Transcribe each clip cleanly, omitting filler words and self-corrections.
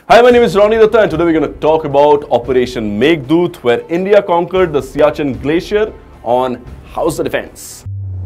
Hi, my name is Ronnie Datta and today we're going to talk about Operation Meghdoot, where India conquered the Siachen Glacier on How's the Defense.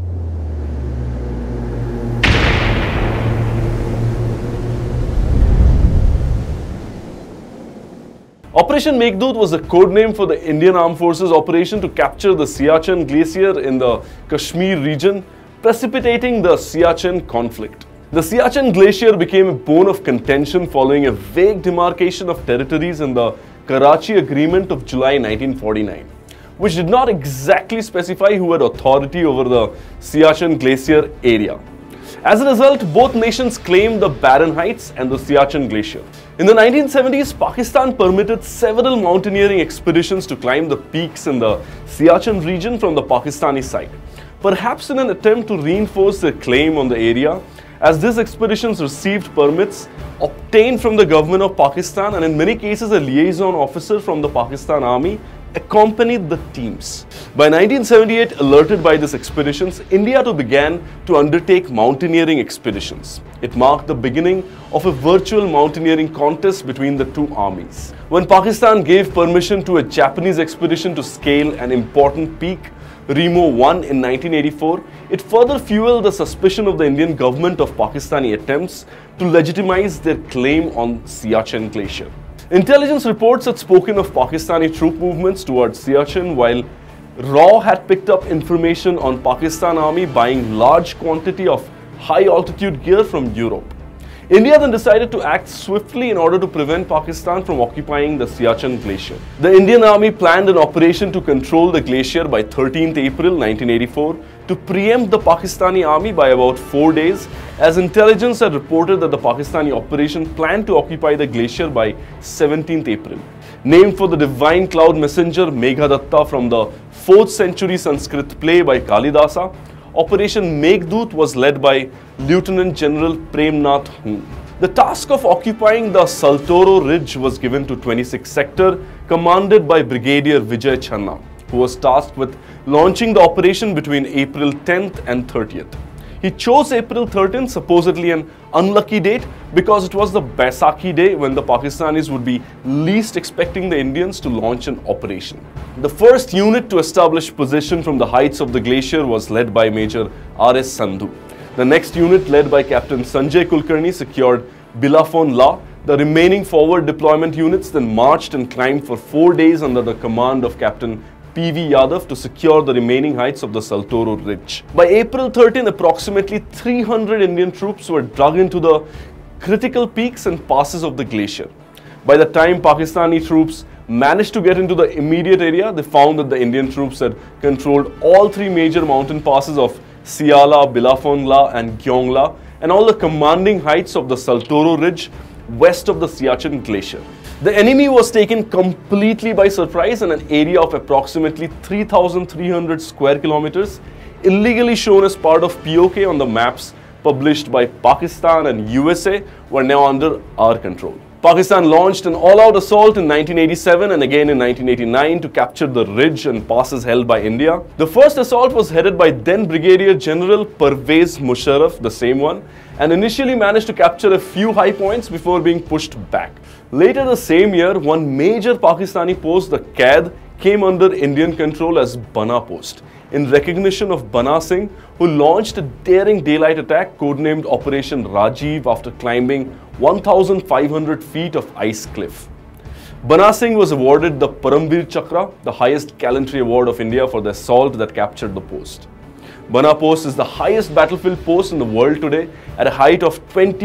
Operation Meghdoot was a code name for the Indian Armed Forces operation to capture the Siachen Glacier in the Kashmir region, precipitating the Siachen conflict. The Siachen Glacier became a bone of contention following a vague demarcation of territories in the Karachi Agreement of July 1949, which did not exactly specify who had authority over the Siachen Glacier area. As a result, both nations claimed the Barren Heights and the Siachen Glacier. In the 1970s, Pakistan permitted several mountaineering expeditions to climb the peaks in the Siachen region from the Pakistani side, perhaps in an attempt to reinforce their claim on the area, as these expeditions received permits obtained from the government of Pakistan, and in many cases a liaison officer from the Pakistan Army accompanied the teams. By 1978, alerted by these expeditions, India too began to undertake mountaineering expeditions. It marked the beginning of a virtual mountaineering contest between the two armies. When Pakistan gave permission to a Japanese expedition to scale an important peak, Remo 1 in 1984, it further fueled the suspicion of the Indian government of Pakistani attempts to legitimize their claim on Siachen Glacier. Intelligence reports had spoken of Pakistani troop movements towards Siachen, while RAW had picked up information on Pakistan Army buying large quantity of high altitude gear from Europe. India then decided to act swiftly in order to prevent Pakistan from occupying the Siachen Glacier. The Indian Army planned an operation to control the glacier by 13th April 1984 to preempt the Pakistani Army by about 4 days, as intelligence had reported that the Pakistani operation planned to occupy the glacier by 17th April. Named for the divine cloud messenger Meghdoot from the 4th century Sanskrit play by Kalidasa, Operation Meghdoot was led by Lieutenant General Premnath Hoon. The task of occupying the Saltoro Ridge was given to 26th Sector, commanded by Brigadier Vijay Channa, who was tasked with launching the operation between April 10th and 30th. He chose April 13th, supposedly an unlucky date, because it was the Baisakhi day when the Pakistanis would be least expecting the Indians to launch an operation. The first unit to establish position from the heights of the glacier was led by Major R.S. Sandhu. The next unit, led by Captain Sanjay Kulkarni, secured Bilafon La. The remaining forward deployment units then marched and climbed for 4 days under the command of Captain P.V. Yadav to secure the remaining heights of the Saltoro Ridge. By April 13, approximately 300 Indian troops were dug into the critical peaks and passes of the glacier. By the time Pakistani troops managed to get into the immediate area, they found that the Indian troops had controlled all three major mountain passes of Siala, Bilafon La and Gyong La, and all the commanding heights of the Saltoro Ridge west of the Siachen Glacier. The enemy was taken completely by surprise, and an area of approximately 3,300 square kilometers, illegally shown as part of POK on the maps published by Pakistan and USA, were now under our control. Pakistan launched an all-out assault in 1987 and again in 1989 to capture the ridge and passes held by India. The first assault was headed by then Brigadier General Pervez Musharraf, the same one, and initially managed to capture a few high points before being pushed back. Later the same year, one major Pakistani post, the Qaid, came under Indian control as Bana Post, in recognition of Bana Singh, who launched a daring daylight attack codenamed Operation Rajiv after climbing 1,500 feet of ice cliff. Bana Singh was awarded the Paramveer Chakra, the highest gallantry award of India, for the assault that captured the post. Bana Post is the highest battlefield post in the world today, at a height of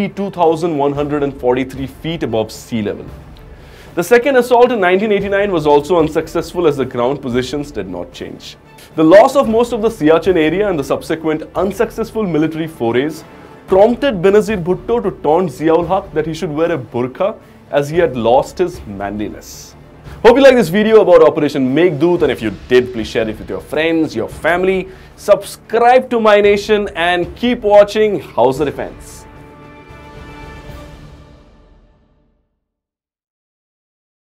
22,143 feet above sea level. The second assault in 1989 was also unsuccessful, as the ground positions did not change. The loss of most of the Siachen area and the subsequent unsuccessful military forays prompted Benazir Bhutto to taunt Ziaul Haq that he should wear a burqa, as he had lost his manliness. Hope you like this video about Operation Meghdoot, and if you did, please share it with your friends, your family, subscribe to MyNation, and keep watching How's the Defense.